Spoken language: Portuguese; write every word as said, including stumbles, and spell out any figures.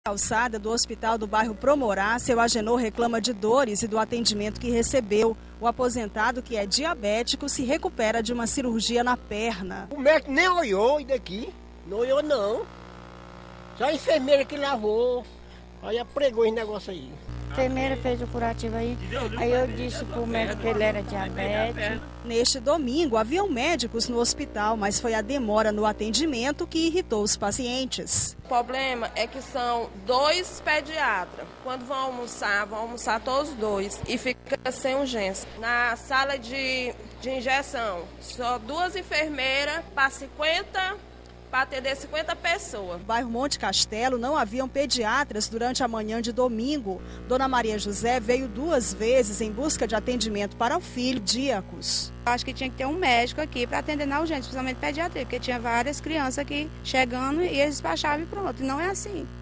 Calçada do hospital do bairro Promorá, seu Agenor reclama de dores e do atendimento que recebeu. O aposentado, que é diabético, se recupera de uma cirurgia na perna. O médico nem olhou daqui, não olhou não. Só a enfermeira que lavou, aí pregou esse negócio aí. A enfermeira fez o curativo aí, aí eu disse pro médico que ele era diabético. Neste domingo, haviam médicos no hospital, mas foi a demora no atendimento que irritou os pacientes. O problema é que são dois pediatras. Quando vão almoçar, vão almoçar todos dois e fica sem urgência. Na sala de, de injeção, só duas enfermeiras para cinquenta para atender cinquenta pessoas. No bairro Monte Castelo não haviam pediatras durante a manhã de domingo. Dona Maria José veio duas vezes em busca de atendimento para o filho, Díacos. Acho que tinha que ter um médico aqui para atender na urgência, principalmente pediatria, porque tinha várias crianças aqui chegando e eles despachavam e pronto. E não é assim.